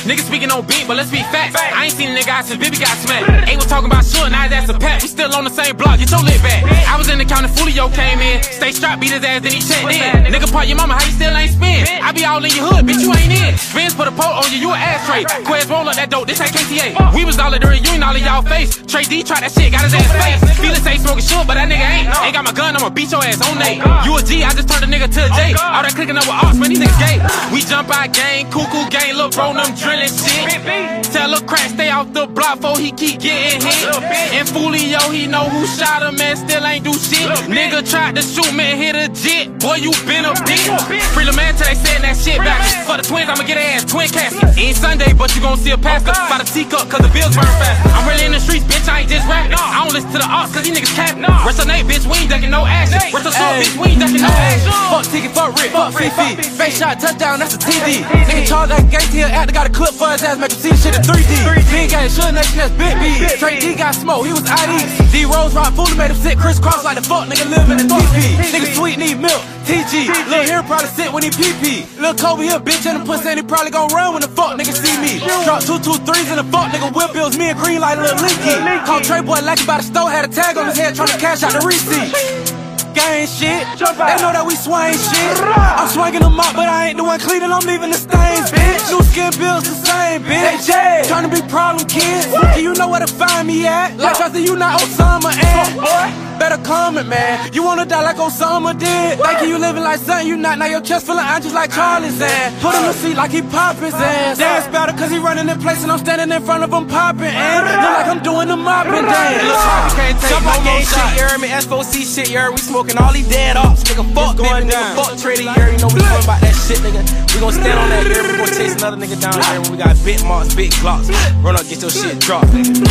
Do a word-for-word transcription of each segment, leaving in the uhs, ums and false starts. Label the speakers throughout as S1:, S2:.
S1: Niggas speaking on beat, but let's be facts. I ain't seen a nigga out since Bibby got smacked. Ain't was talking about shit, now that's a pack. We still on the same block, get your lid back. I was in the county, Fulio came in. Stay strapped, beat his ass, then he checked in. Nigga part your mama, how you still ain't spin? I be all in your hood, bitch, you ain't in. Vince put a pole on you, you an ashtray. Quez roll up that dope, this ain't K T A. We was all at the reunion, all of y'all face. Trey D tried that shit, got his ass face. Felix ain't smoking shit, but that nigga ain't. Ain't got my gun, I'ma beat your ass on Nate. You a G, I just turned a nigga to a J. All that clicking up with ops, man, these niggas gay. We jump out gang, cuckoo gang, look bro, them drilling shit. Tell a crack, stay off the block before he keep getting hit. And Fulio, he know who shot him and still ain't do shit. Nigga tried to shoot me, hit a jit. Boy, you been a bitch. Free the man till they saying that shit back. For the twins, I'ma get a ass twin casket. Ain't Sunday, but you gon' see a pastor. By the teacup, cause the bills burn fast. I'm really in the streets, bitch, I ain't just rapping. I don't listen to the ops, cause these niggas cap. Rest of Nate, bitch, we ain't ducking no action. Rest of Soul, bitch, we ain't ducking no action.
S2: Fuck ticket, fuck Rick, fuck Fifi. Face shot, touchdown, that's a T D. Nigga charge like gangsta, here actor, got a clip for his ass, make him see shit in three D. Big gang, Suge Nation, that's Big B. Straight D got smoke, he was I D. D Rose rock, Fully made him sit crisscross like the fuck nigga live in the T P. Nigga sweet, need milk, T G. Lil' here probably sit when he pee pee. Lil' Kobe here, bitch, and the pussy, and he probably gon' run when the fuck nigga see me. Drop two, two, threes in the fuck nigga whip bills, me and Green like a little Linky. Call Trey Boy like he by the store, had a tag on his head, tryna cash out the receipt. Gang shit, they know that we swing shit. I'm swinging them up, but I ain't the one cleaning, I'm leaving the stains, bitch. New skin bills the same, bitch. Tryna be problem kids, you know where to find me at. Like I said, you not Osama, and better comment, man. You wanna die like Osama did? Thinking you living like something you not. Now your chest full of just like Charlie's ass. Put him to seat like he pop his ass. Dance better cause he running in place and I'm standing in front of him popping. And look like I'm doing the mopping dance.
S1: Look like we can't take no more
S2: shit, you heard me? S four C shit, you heard? We smoking all these dead ops. Nigga, fuck baby, nigga, fuck Treddy, you heard? You know we talking about that shit, nigga. We gon' stand on that, you heard? We gon' chase another nigga down here when we got bit marks, big glocks. Run up, get your shit dropped, nigga.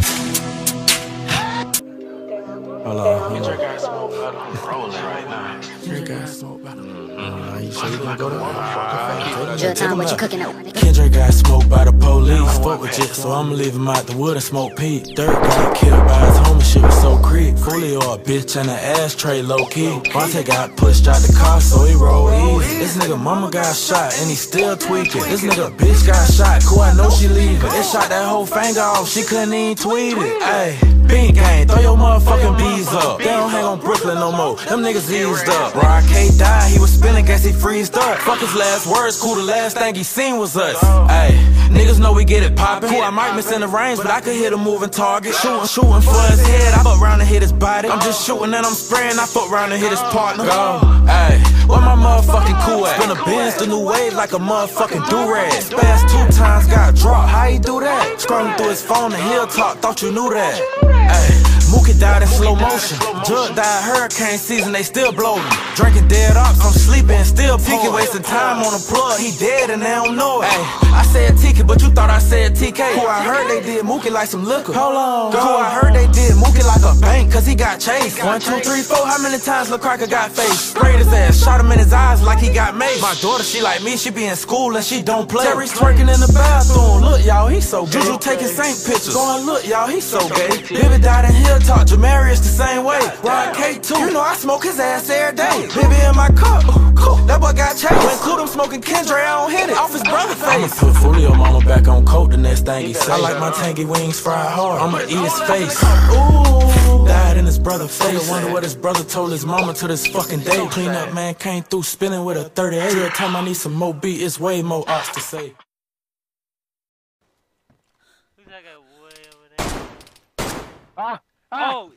S3: Hold on. Kendrick got smoke bottle. I'm rolling right now.
S2: Kendrick got smoke bottle.
S3: Are you sure you gonna go there?
S4: Jill Tom, what you cooking up?
S5: Kendrick got smoked by the police. Fuck with Jet, so I'ma leave him out the wood and smoke Pete. Dirt got killed by his homie, shit was so creep. Fulio a bitch and an ashtray low key. Vontae got pushed out the car, so he roll easy. This nigga mama got shot and he still tweaking. This nigga bitch got shot, cool, I know she leaving. It shot that whole finger off, she couldn't even tweet it. Ayy, Pink gang, throw your motherfucking bees up. They don't hang on Brooklyn no more, them niggas eased up. Rock K died, he was spinning, guess he freezed up. Fuck his last words, cool, the last thing he seen was us. Ayy, niggas know we get it poppin'. Cool, I might miss in the range, but I could hit a moving target. Shootin', shootin' for his head, I fuck round and hit his body. I'm just shootin' and I'm spraying, I fuck round and hit his partner. Go, ayy, where my motherfucking cool at? Spin a Benz, the new wave like a motherfucking do-rag. Spaz two times, got dropped, how he do that? Scrolling through his phone, the hill talk, thought you knew that. Ayy, Mookie died in slow motion. Jug died hurricane season, they still blowin'. Drinking dead ops, I'm sleeping, still Tiki wasting time on the plug, he dead and they don't know it. Ay, I said Tiki, but you thought I said T K. Cool, I heard they did Mookie like some liquor. Hold on. Cool, I heard they did Mookie like a bank, cause he got chased. One, two, three, four, how many times Lil Cracker got faced? Sprayed his ass, shot him in his eyes like he got made. My daughter, she like me, she be in school and she don't play. Terry's twerking in the bathroom, look y'all, he so gay. Juju taking Saint pictures, going look y'all, he so gay. Bibby died in Hilltop, Jamarius the same way. Ryan K two, you know I smoke his ass every day. Bibby in my cup, cool, that boy got chased. When Clue them smoking Kendra, I don't hit it, off his brother face. I'ma put Fulio mama back on coke the next thing he say. I like my tangy wings fried hard, I'ma eat his face. Ooh, died in his brother face. I wonder what his brother told his mama to this fucking day. Clean up man came through spinning with a thirty-eight. Every time I need some more beat, it's way more ops to say.
S6: Who's that guy way over there? Ah! Oh!